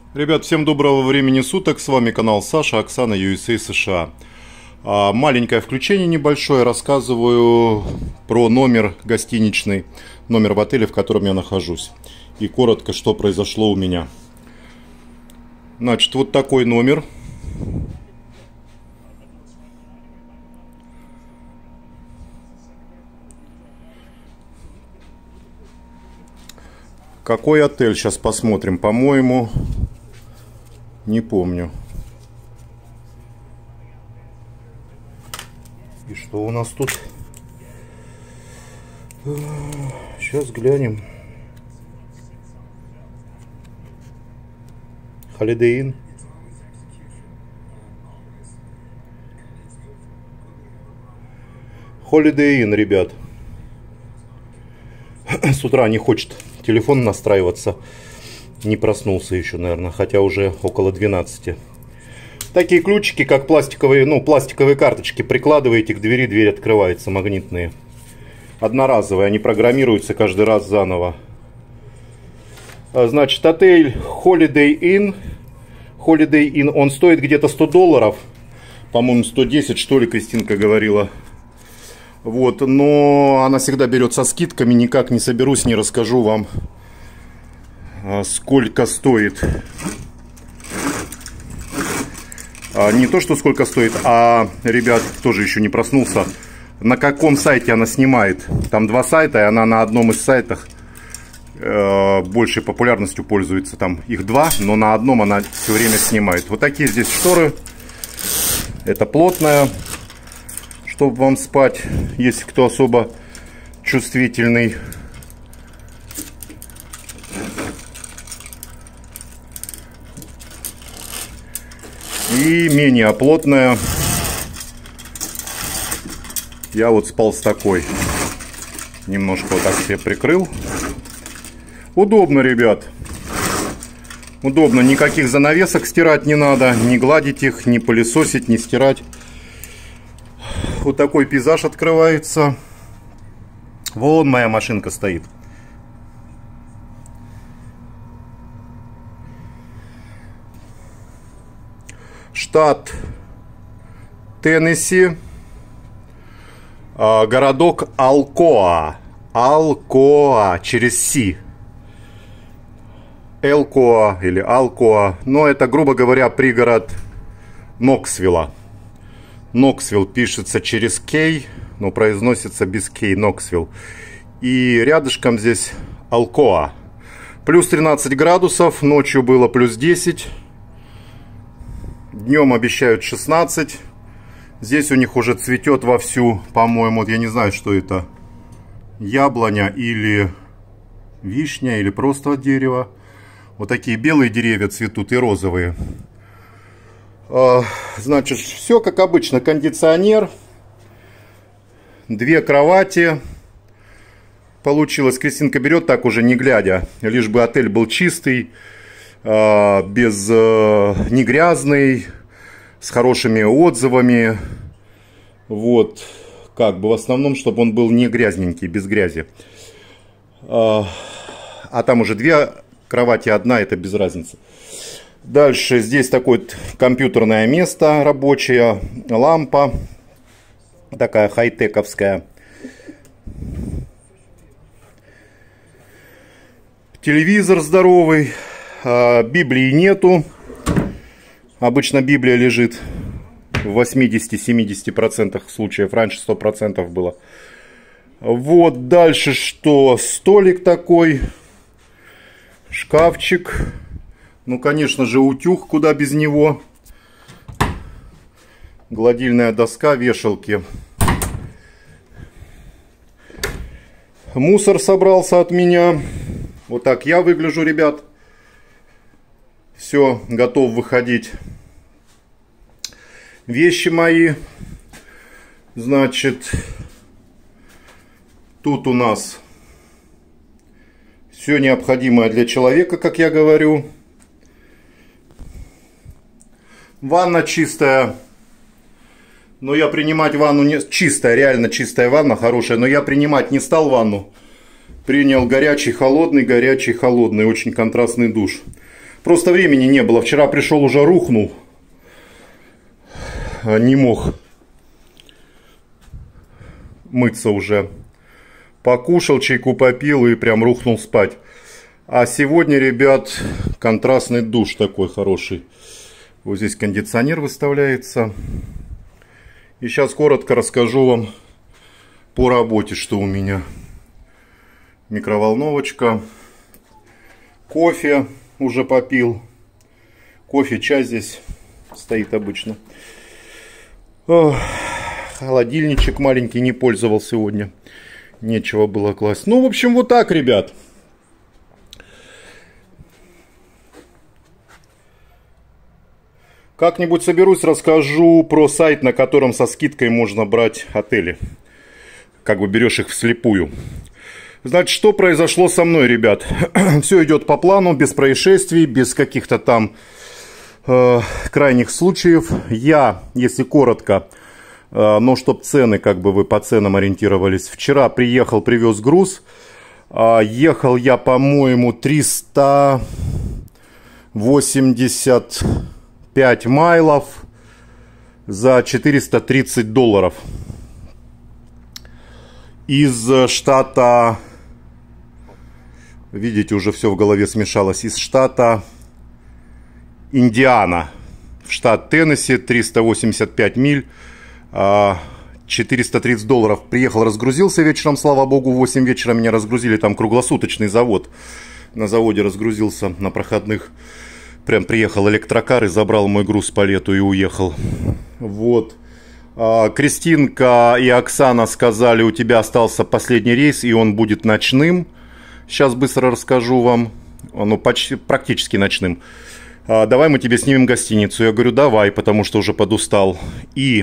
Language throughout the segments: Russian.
Ребят, всем доброго времени суток, с вами канал Саша, Оксана, USA, США. Маленькое включение небольшое, рассказываю про номер гостиничный, номер в отеле, в котором я нахожусь. И коротко, что произошло у меня. Значит, вот такой номер. Какой отель, сейчас посмотрим, по-моему, не помню. И что у нас тут? Сейчас глянем. Holiday Inn. Holiday Inn, ребят. С утра не хочет телефон настраиваться. Не проснулся еще, наверное, хотя уже около 12. Такие ключики, как пластиковые, пластиковые карточки, прикладываете к двери, дверь открывается, магнитные. Одноразовые, они программируются каждый раз заново. Значит, отель Holiday Inn. Holiday Inn, он стоит где-то $100. По-моему, 110, что ли, Кристинка говорила. Вот, но она всегда берет со скидками, никак не соберусь, не расскажу вам, сколько стоит. Не то, что сколько стоит, а, ребят, тоже еще не проснулся, на каком сайте она снимает. Там два сайта, и она на одном из сайтов большей популярностью пользуется. Там их два, но на одном она все время снимает. Вот такие здесь шторы. Это плотная, чтобы вам спать, если кто особо чувствительный. И менее плотная. Я вот спал с такой. Немножко вот так себе прикрыл. Удобно, ребят. Удобно. Никаких занавесок стирать не надо. Не гладить их, не пылесосить, не стирать. Вот такой пейзаж открывается. Вон моя машинка стоит. Штат Теннесси. Городок Алкоа. Алкоа через Си. Элкоа или Алкоа. Но это, грубо говоря, пригород Ноксвилла. Ноксвилл пишется через Кей, но произносится без Кей, Ноксвилл. И рядышком здесь Алкоа. Плюс 13 градусов, ночью было плюс 10. Днем обещают 16. Здесь у них уже цветет вовсю, по-моему, я не знаю, что это. Яблоня или вишня, или просто дерево. Вот такие белые деревья цветут и розовые. Значит, все как обычно. Кондиционер. 2 кровати. Получилось, Кристинка берет так уже не глядя. Лишь бы отель был чистый, не грязный, с хорошими отзывами. Вот. Как бы в основном, чтобы он был не грязненький, без грязи. А там уже 2 кровати, одна, это без разницы. Дальше здесь такое компьютерное место рабочее, лампа такая хай-тековская. Телевизор здоровый, Библии нету. Обычно Библия лежит в 80-70% случаев, раньше 100% было. Вот дальше что? Столик такой, шкафчик. Ну, конечно же, утюг, куда без него. Гладильная доска, вешалки. Мусор собрался от меня. Вот так я выгляжу, ребят. Все, готов выходить. Вещи мои. Значит, тут у нас все необходимое для человека, как я говорю. Ванна чистая. Но я принимать ванну не... Чистая, реально чистая ванна, хорошая. Но я принимать не стал ванну. Принял горячий, холодный, очень контрастный душ. Просто времени не было. Вчера пришел, уже рухнул. Не мог мыться уже. Покушал, чайку попил и прям рухнул спать. А сегодня, ребят, контрастный душ такой хороший. Вот здесь кондиционер выставляется. И сейчас коротко расскажу вам по работе, что у меня. Микроволновочка. Кофе уже попил. Кофе, чай здесь стоит обычно. Холодильничек маленький не пользовал сегодня. Нечего было класть. Ну, в общем, вот так, ребят. Как-нибудь соберусь, расскажу про сайт, на котором со скидкой можно брать отели. Как бы берешь их вслепую. Значит, что произошло со мной, ребят? Все идет по плану, без происшествий, без каких-то там крайних случаев. Я, если коротко, но чтоб цены, как бы вы по ценам ориентировались. Вчера приехал, привез груз. Ехал я, по-моему, 385 майлов за $430. Из штата, видите, уже все в голове смешалось, из штата Индиана в штат Теннесси, 385 миль, $430. Приехал, разгрузился вечером, слава богу, в 8 вечера меня разгрузили, там круглосуточный завод. На заводе разгрузился на проходных. Прям приехал электрокар и забрал мой груз по лету и уехал. Вот. Кристинка и Оксана сказали, у тебя остался последний рейс, и он будет ночным. Сейчас быстро расскажу вам. Ну, почти, практически ночным. Давай мы тебе снимем гостиницу. Я говорю, давай, потому что уже подустал. И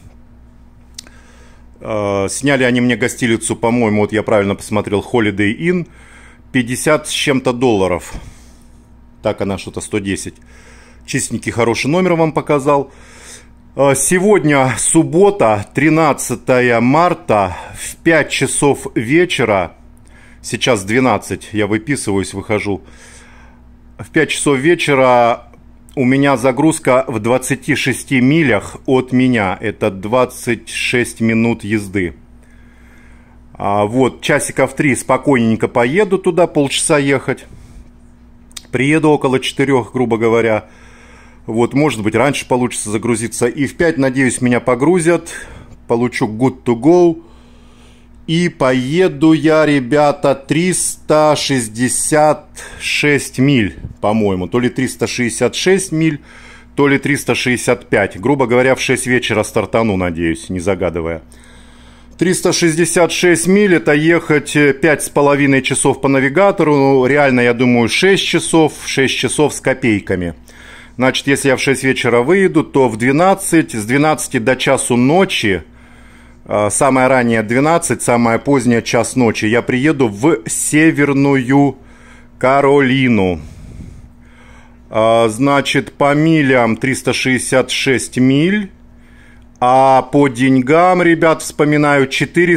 сняли они мне гостиницу, по-моему, вот я правильно посмотрел, Holiday Inn, 50 с чем-то долларов. Так она что-то 110. Чистенький, хороший номер вам показал. Сегодня суббота, 13 марта, в 5 часов вечера, сейчас 12, я выписываюсь, выхожу. В 5 часов вечера у меня загрузка в 26 милях от меня, это 26 минут езды. Вот, часиков 3 спокойненько поеду туда, полчаса ехать. Приеду около 4, грубо говоря. Вот, может быть, раньше получится загрузиться. И в 5, надеюсь, меня погрузят. Получу good to go. И поеду я, ребята, 366 миль, по-моему. То ли 366 миль, то ли 365. Грубо говоря, в 6 вечера стартану, надеюсь, не загадывая. 366 миль, это ехать 5,5 часов по навигатору. Реально, я думаю, 6 часов с копейками. Значит, если я в 6 вечера выеду, то в 12, с 12 до часу ночи, самое раннее 12, самое позднее час ночи, я приеду в Северную Каролину. Значит, по милям 366 миль, а по деньгам, ребят, вспоминаю,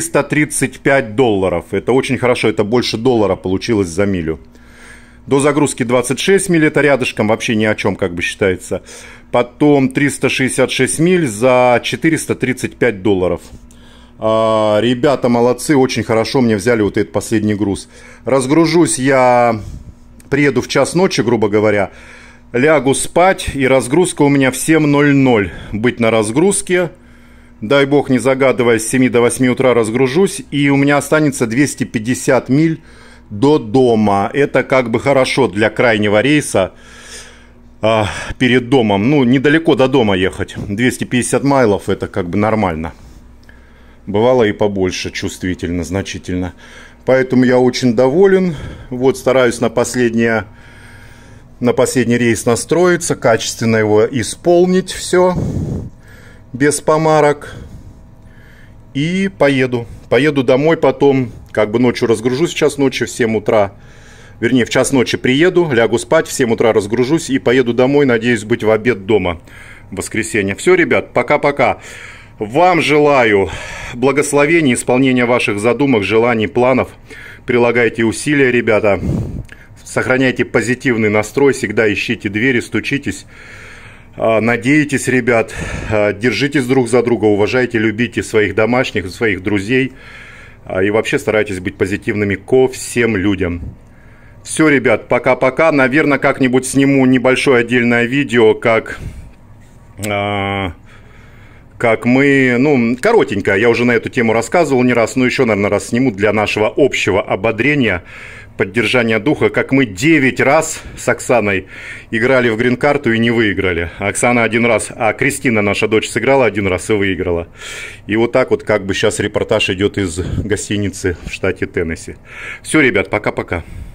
$435. Это очень хорошо, это больше $1 получилось за милю. До загрузки 26 миль, это рядышком, вообще ни о чем, как бы считается. Потом 366 миль за $435. Ребята молодцы, очень хорошо мне взяли вот этот последний груз. Разгружусь я, приеду в час ночи, грубо говоря, лягу спать, и разгрузка у меня в 7:00. Быть на разгрузке, дай бог не загадывая, с 7 до 8 утра разгружусь, и у меня останется 250 миль до дома. Это как бы хорошо для крайнего рейса перед домом. Ну, недалеко до дома ехать. 250 майлов, это как бы нормально. Бывало и побольше, чувствительно, значительно. Поэтому я очень доволен. Вот, стараюсь на последний рейс настроиться, качественно его исполнить все, без помарок. И поеду. Поеду домой потом, как бы ночью разгружусь в час ночи, в 7 утра. Вернее, в час ночи приеду, лягу спать, в 7 утра разгружусь и поеду домой, надеюсь быть в обед дома в воскресенье. Все, ребят, пока-пока. Вам желаю благословений, исполнения ваших задумок, желаний, планов. Прилагайте усилия, ребята. Сохраняйте позитивный настрой, всегда ищите двери, стучитесь. Надейтесь, ребят, держитесь друг за друга, уважайте, любите своих домашних, своих друзей. И вообще старайтесь быть позитивными ко всем людям. Все, ребят, пока-пока. Наверное, как-нибудь сниму небольшое отдельное видео, как мы, ну, коротенько, я уже на эту тему рассказывал не раз, но еще, наверное, раз сниму для нашего общего ободрения, поддержания духа, как мы 9 раз с Оксаной играли в грин-карту и не выиграли. Оксана один раз, а Кристина, наша дочь, сыграла один раз и выиграла. И вот так вот как бы сейчас репортаж идет из гостиницы в штате Теннесси. Все, ребят, пока-пока.